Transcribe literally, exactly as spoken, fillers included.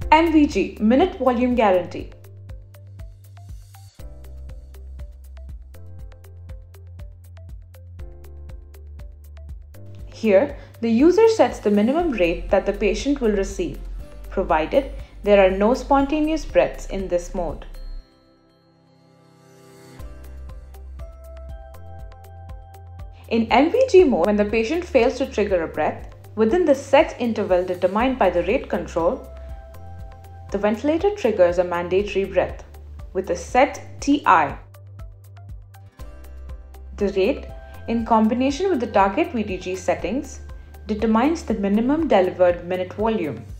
M V G, Minute Volume Guarantee. Here, the user sets the minimum rate that the patient will receive, provided there are no spontaneous breaths in this mode. In M V G mode, when the patient fails to trigger a breath, within the set interval determined by the rate control, the ventilator triggers a mandatory breath with a set T I. The rate, in combination with the target V T G settings, determines the minimum delivered minute volume.